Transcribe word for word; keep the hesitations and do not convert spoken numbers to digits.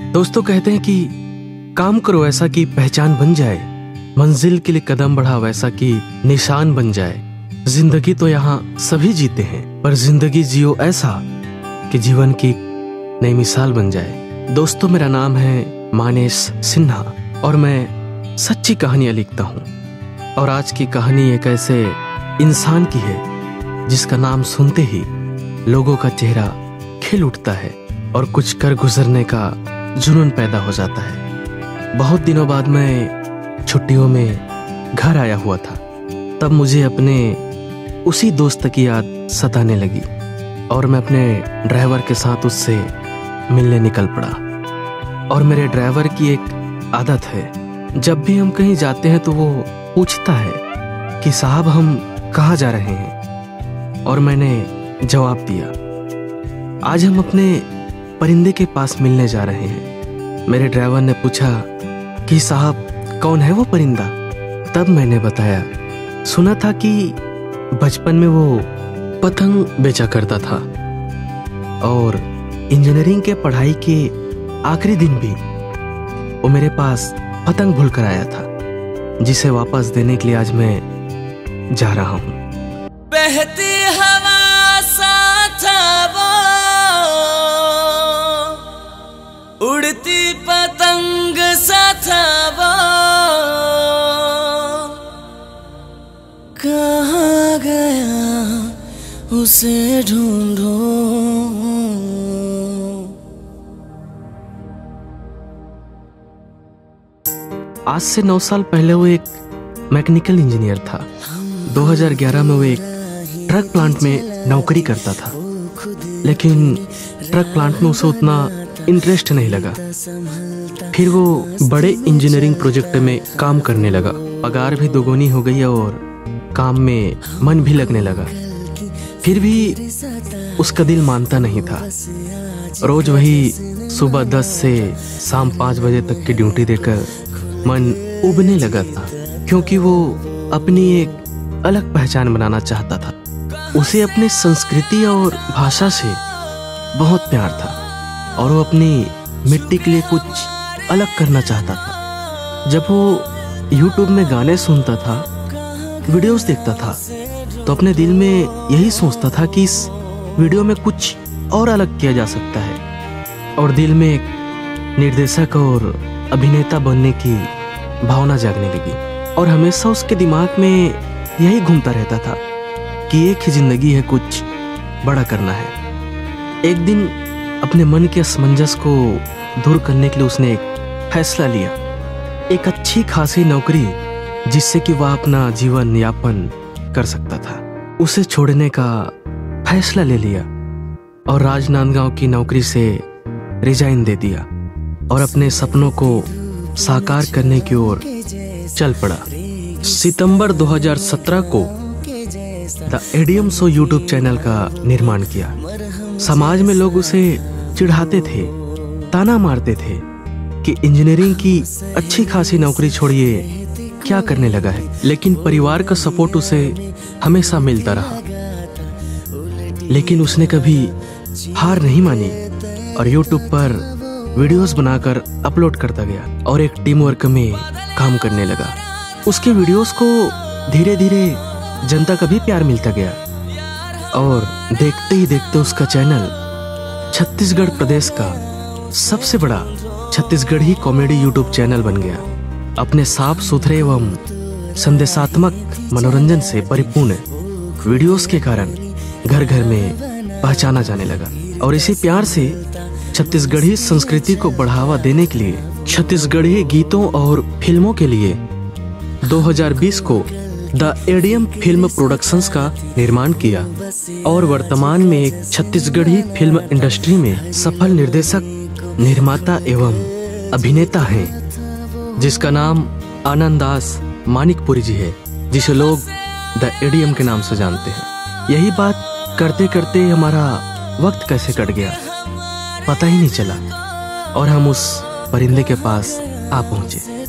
दोस्तों कहते हैं कि काम करो ऐसा कि पहचान बन जाए, मंजिल के लिए कदम बढ़ा वैसा कि निशान बन जाए। जिंदगी तो यहाँ सभी जीते हैं, पर जिंदगी जियो ऐसा कि जीवन की नई मिसाल बन जाए। दोस्तों मेरा नाम है मानेश सिन्हा और मैं सच्ची कहानियां लिखता हूँ। और आज की कहानी एक ऐसे इंसान की है जिसका नाम सुनते ही लोगों का चेहरा खिल उठता है और कुछ कर गुजरने का जुनून पैदा हो जाता है। बहुत दिनों बाद मैं छुट्टियों में घर आया हुआ था, तब मुझे अपने उसी दोस्त की याद सताने लगी और मैं अपने ड्राइवर के साथ उससे मिलने निकल पड़ा। और मेरे ड्राइवर की एक आदत है, जब भी हम कहीं जाते हैं तो वो पूछता है कि साहब हम कहाँ जा रहे हैं, और मैंने जवाब दिया आज हम अपने परिंदे के पास मिलने जा रहे हैं। मेरे ड्राइवर ने पूछा कि साहब कौन है वो परिंदा। तब मैंने बताया सुना था कि बचपन में वो पतंग बेचा करता था और इंजीनियरिंग के पढ़ाई के आखिरी दिन भी वो मेरे पास पतंग भूल कर आया था, जिसे वापस देने के लिए आज मैं जा रहा हूँ। बहती हवा सा था वो, उड़ती पतंग सा था वो, कहाँ गया उसे ढूंढो। आज से नौ साल पहले वो एक मैकेनिकल इंजीनियर था। दो हज़ार ग्यारह में वो एक ट्रक प्लांट में नौकरी करता था, लेकिन ट्रक प्लांट में उसे उतना इंटरेस्ट नहीं लगा। फिर वो बड़े इंजीनियरिंग प्रोजेक्ट में काम करने लगा, पगार भी दोगुनी हो गई और काम में मन भी लगने लगा। फिर भी उसका दिल मानता नहीं था। रोज वही सुबह दस से शाम पाँच बजे तक की ड्यूटी देकर मन उबने लगा था, क्योंकि वो अपनी एक अलग पहचान बनाना चाहता था। उसे अपनी संस्कृति और भाषा से बहुत प्यार था और वो अपनी मिट्टी के लिए कुछ अलग करना चाहता था। जब वो यूट्यूब में गाने सुनता था, वीडियोस देखता था, तो अपने दिल में यही सोचता था कि इस वीडियो में कुछ और अलग किया जा सकता है, और दिल में एक निर्देशक और अभिनेता बनने की भावना जागने लगी। और हमेशा उसके दिमाग में यही घूमता रहता था कि एक ही जिंदगी है, कुछ बड़ा करना है। एक दिन अपने मन के असमंजस को दूर करने के लिए उसने एक फैसला लिया, एक अच्छी खासी नौकरी जिससे कि वह अपना जीवन यापन कर सकता था, उसे छोड़ने का फैसला ले लिया और राजनांदगांव की नौकरी से रिजाइन दे दिया और अपने सपनों को साकार करने की ओर चल पड़ा। सितंबर दो हज़ार सत्रह को the ADM show YouTube channel का निर्माण किया। समाज में लोग उसे चिढ़ाते थे, ताना मारते थे कि इंजीनियरिंग की अच्छी खासी नौकरी छोड़िए क्या करने लगा है, लेकिन परिवार का सपोर्ट उसे हमेशा मिलता रहा। लेकिन उसने कभी हार नहीं मानी और यूट्यूब पर वीडियोस बनाकर अपलोड करता गया और एक टीम वर्क में काम करने लगा। उसके वीडियोस को धीरे धीरे जनता का भी प्यार मिलता गया और देखते ही देखते उसका चैनल छत्तीसगढ़ प्रदेश का सबसे बड़ा छत्तीसगढ़ी कॉमेडी यूट्यूब चैनल बन गया। अपने साफ सुथरे एवं संदेशात्मक मनोरंजन से परिपूर्ण वीडियोस के कारण घर घर में पहचाना जाने लगा। और इसी प्यार से छत्तीसगढ़ी संस्कृति को बढ़ावा देने के लिए छत्तीसगढ़ी गीतों और फिल्मों के लिए दो हज़ार बीस को द एडीएम फिल्म प्रोडक्शंस का निर्माण किया और वर्तमान में एक छत्तीसगढ़ी फिल्म इंडस्ट्री में सफल निर्देशक, निर्माता एवं अभिनेता हैं, जिसका नाम आनंदास मानिकपुरी जी है, जिसे लोग द एडीएम के नाम से जानते हैं। यही बात करते करते हमारा वक्त कैसे कट गया पता ही नहीं चला और हम उस परिंदे के पास आ पहुंचे।